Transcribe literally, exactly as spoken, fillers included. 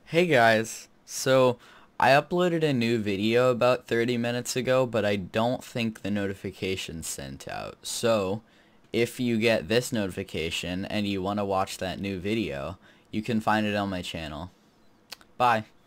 Hey guys, so I uploaded a new video about thirty minutes ago, but I don't think the notification sent out. So, if you get this notification and you want to watch that new video, you can find it on my channel. Bye.